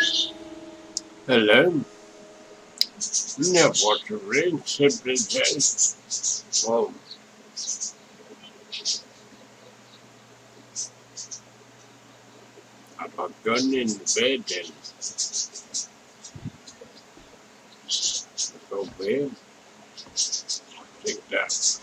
Hello. Never watched the rain simply says, "Whoa." I have a gun in the bed and go bed. Take that.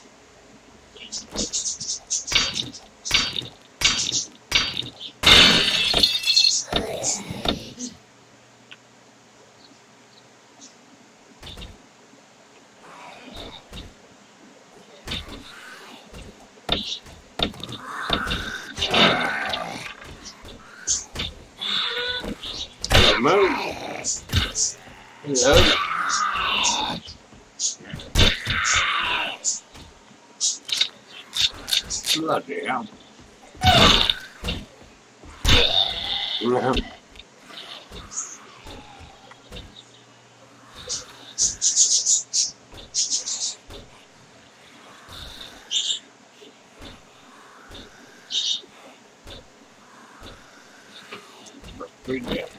Hello. Hello. Bloody hell. Pretty dead.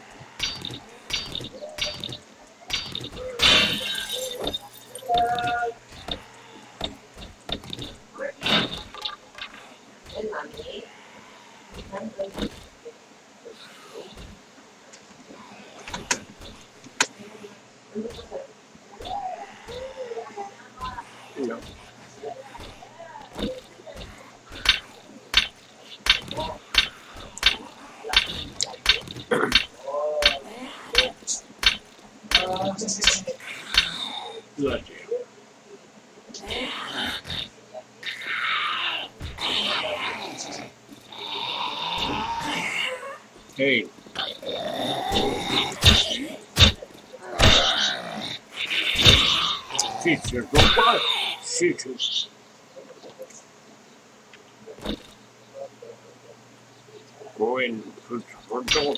No. Bloody hell. Hey. Feature robot. Features. Go in put for door.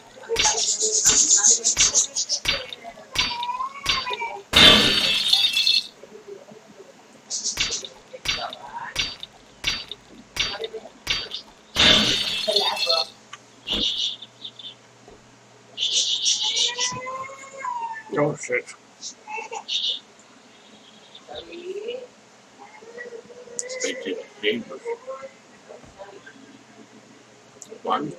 Oh shit. Expected neighbors. One.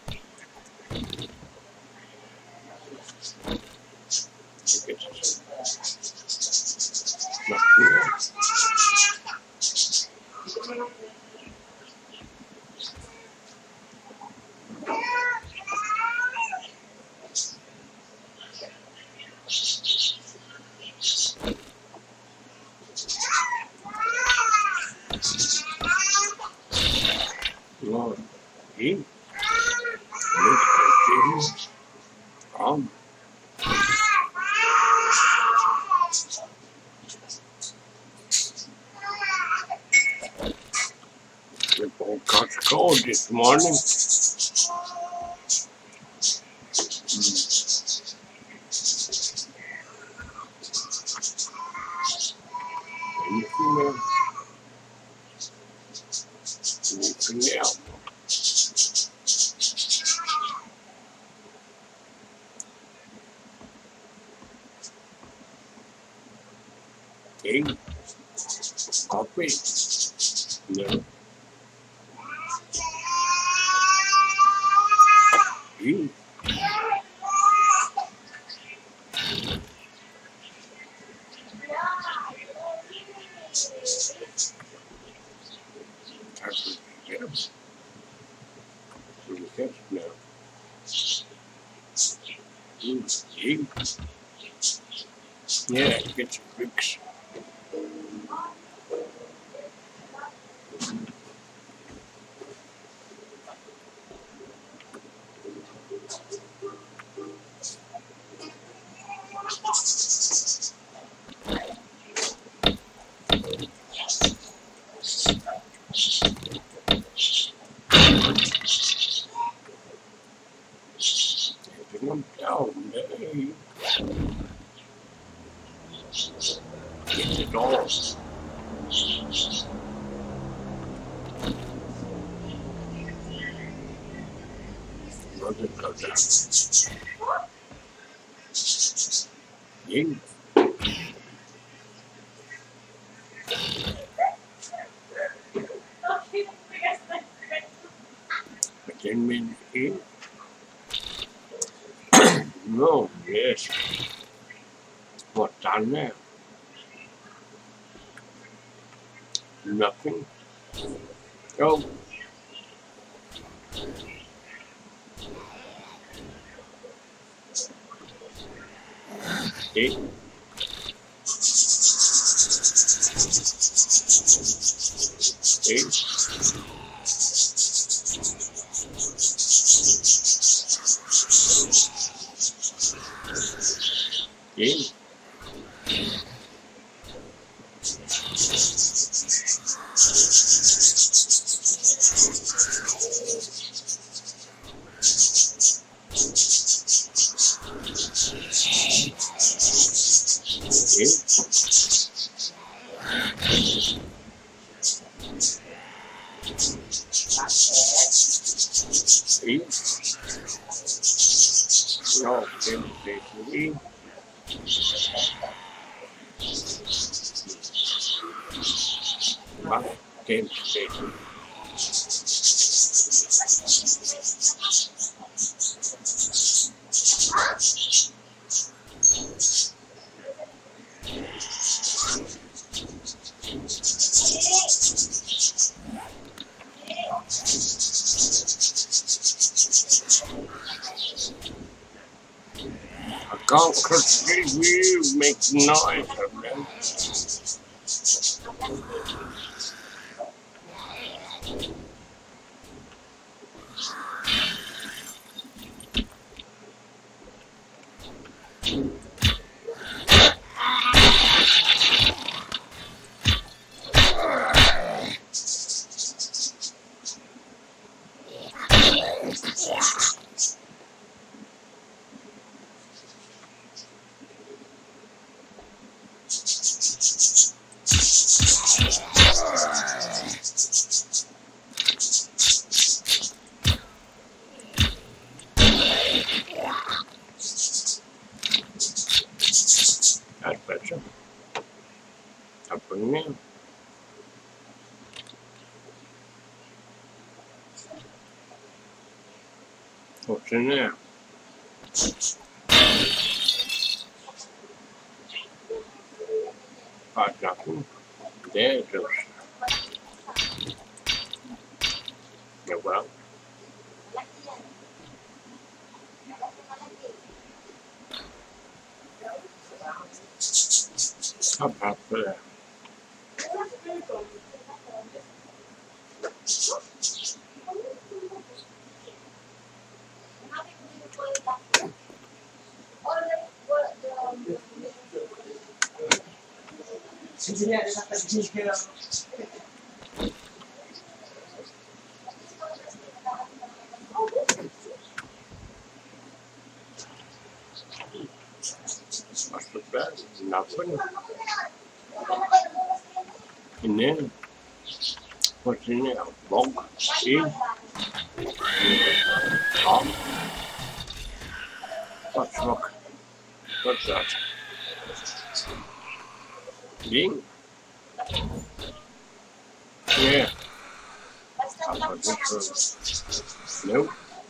Not here. Lord, he looks confused. We both got a cold this morning. Anything else? Tea? Coffee? No. Tea? Yes. No. Tea? Yeah, get your fix. Everyone down there. Get it all. Brother, go down. Dính. Vitamin E. No, yes. What's done there? Nothing. Oh. Eight. Eight. Eight. No, basically. But game station. I can't continue making noise of them. That's better. I'll bring it in. What's in there? Nothing. There's just. Yeah, well. I'm up for that. What's the best? Nothing. And then, what's in there? Log? See? Tom? What's rock? What's that? Ding? Yeah. How about this one? Nope.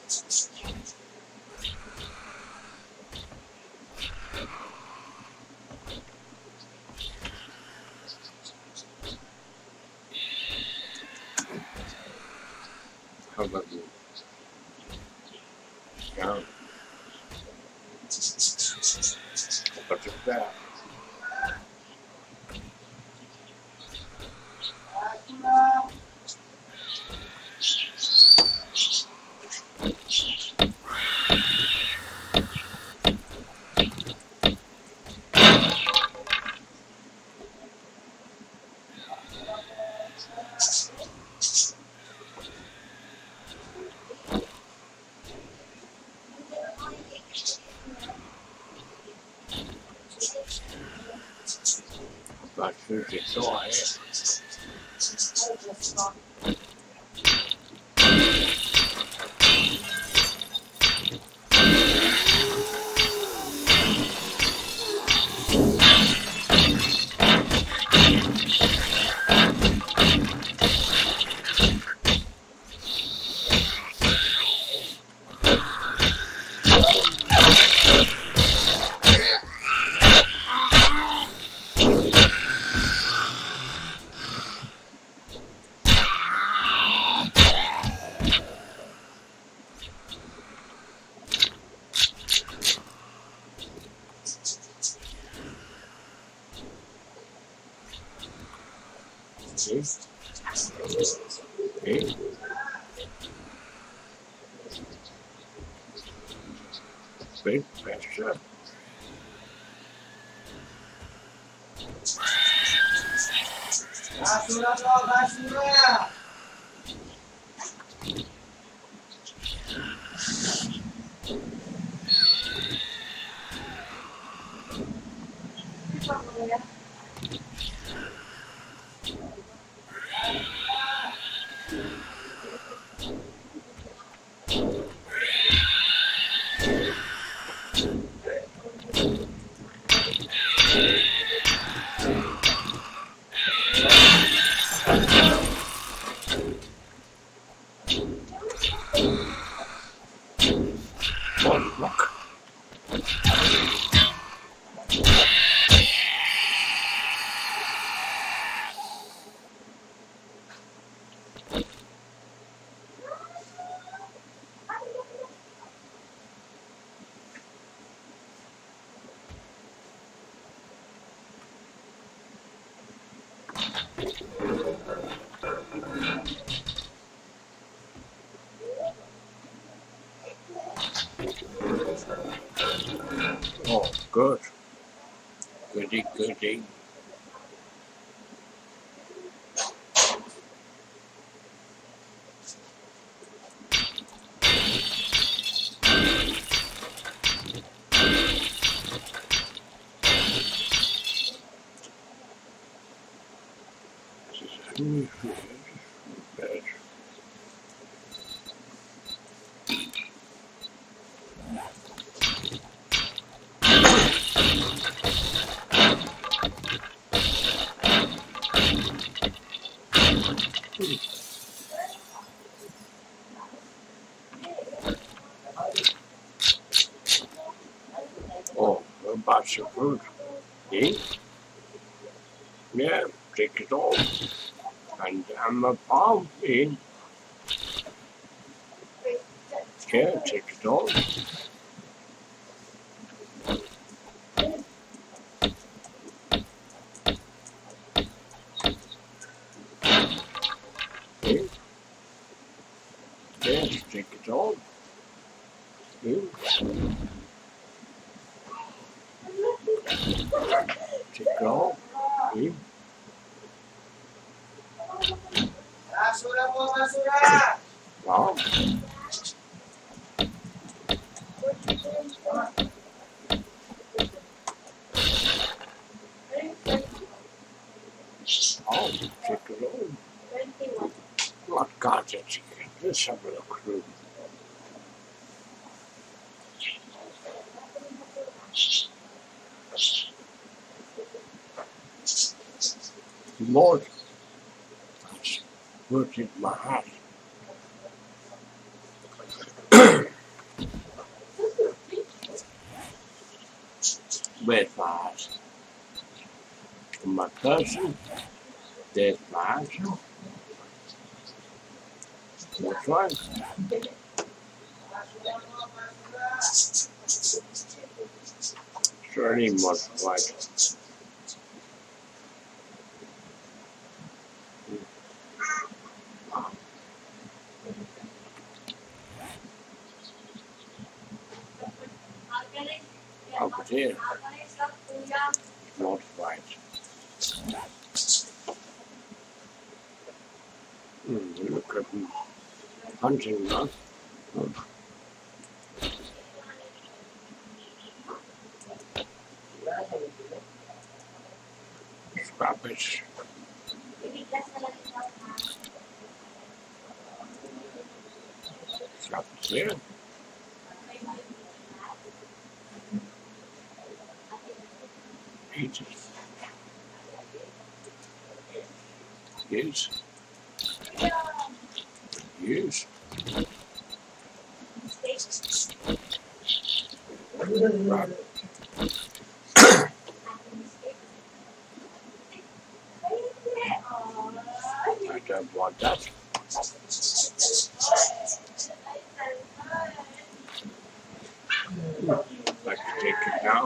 How about you? Yeah. Look at that. But food is so high. Okay. Big pressure. Basura bro, basura. Oh, look. Oh, good. Goody, goody. Oh, a bunch of food. Eh? Yeah, take it all. And I'm a palm, eh? Yeah, take it all. Eh? Yes, take it all. Eh? Take it all. Eh? Basura bro, basura. Wow. Oh, take it all. What God's it? Let's have a look through. Lord, that's working my heart. Where's my heart? My person, there's my answer. That's right. Surely must right. Over there, not right. Look at him hunting us. Scrap it. Scrap it there. Eat it. Yes. Yes. Right. I don't want that. Like to take it now.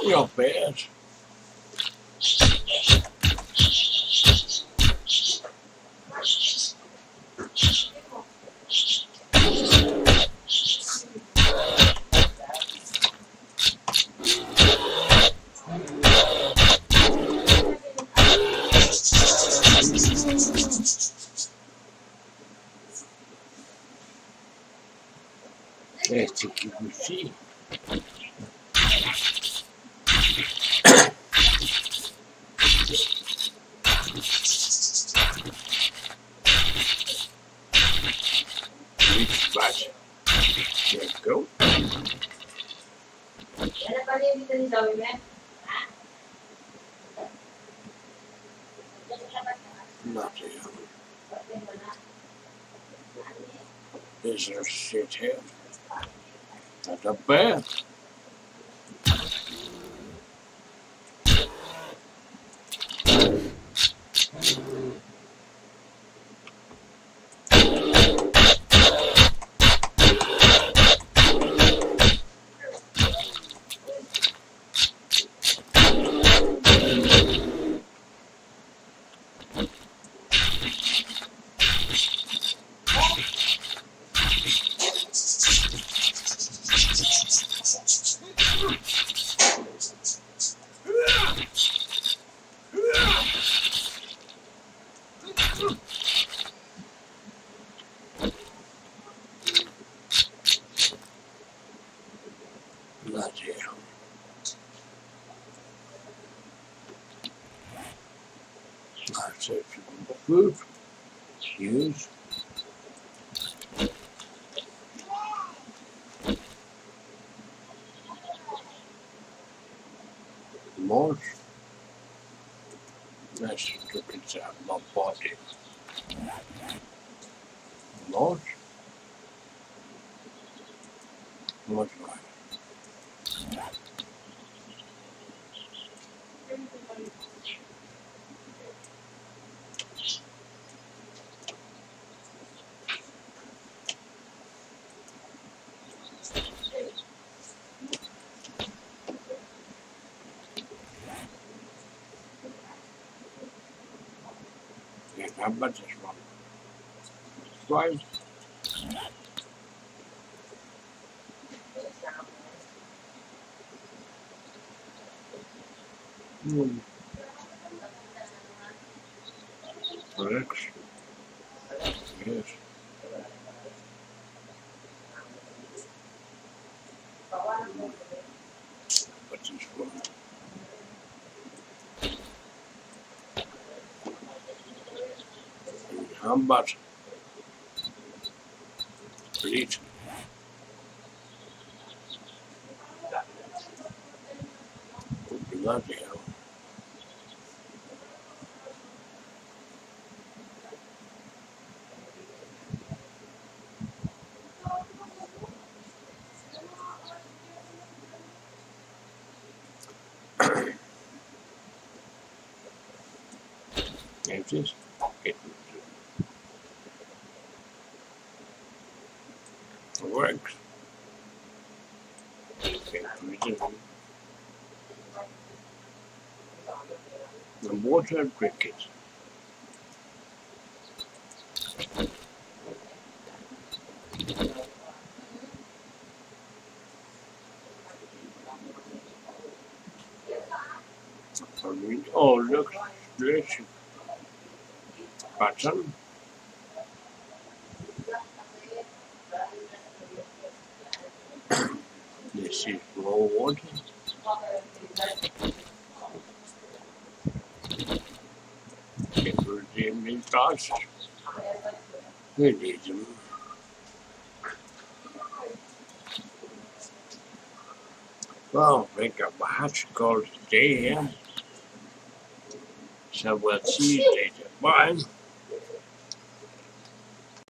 Not bad. Let's take you to see. But there you go. Nothing. There's a shit here. Not a bad. Bloody hell. That's it for food. Use. More. Let's look inside my body. More. More right. How much is wrong? Twice. Correct. Yes. What is wrong? How much? Please. Bloody hell. It is. It works. The water crickets. Oh, look, delicious. Button. This is raw water. Get rid of them in glasses. We need them. Well, I think I'm have to call it a day here. So we'll see you later. Bye.